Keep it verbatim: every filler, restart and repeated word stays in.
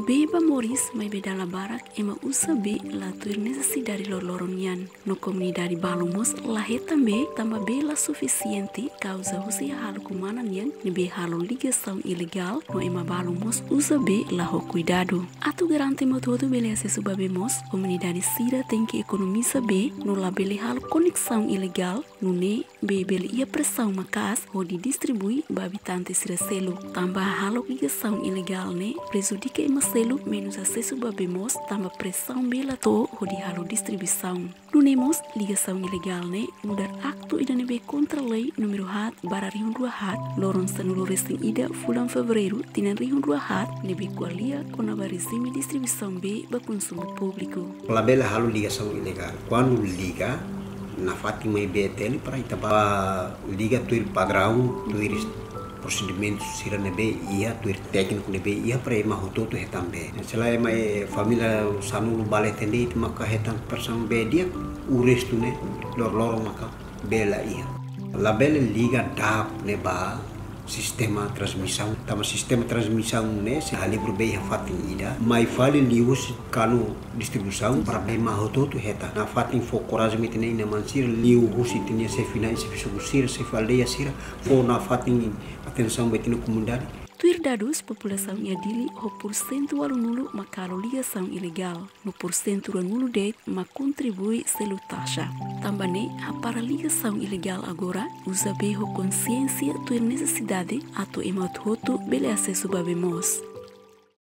Beba Moris mai bedala barak ema usa be la tuir necessidade lorloronian. No comunidade Balumos lahe também tamba bela suficiente causa usi halo kumanan yang nebe halo ligação ilegal no ema Balumos usa be la ho cuidado. Atu garante mo todo bele acesso babemos comunidade Sira tem que economiza be no la bele halo conexão ilegal no ne be bele ia pressão macas ho di distribui ba habitante Sira selo. Tamba halo ligação ilegal ne prejudica ema selo menos acesso babemos tamba pressão bela to ho di halo distribuição. Nunemos ligação ilegal ne mudar aktu ida nebe contra lei número hat bara rihun dua hat loron sanulu resting ida fulan fevereiro tinan rihun dua hat nebe kualia kona barizimi distribuição B ba consumo público. Labela halo ligação ilegal. Quando liga na Fátima e B T L para itaba liga tuir padrão tuir procedimentos sira nebe ia tuir técnico nebe ia para ema hototo hetambe. Selain ema família sanu bale tende maka hetam person be dia o resto né lor lor maka bela ia. Labela liga dap neba sistema transmissão tama sistema transmissão né se halibro be fatin ida mai fale lius kanu distribuição para be ma hototo heta na fatin fo coragem metene na mansir liu husi tinha se finais se fisugusir se falei sira fo na fatin atenção betino comunidade. Tuir dados população ia dili ho porcento nulu makalo ligação ilegal no porcento nulu de ma contribui selu taxa. Tambane a para ligação ilegal agora usa be ho consciência tuir necessidade ato emot hoto bele acesso babemos.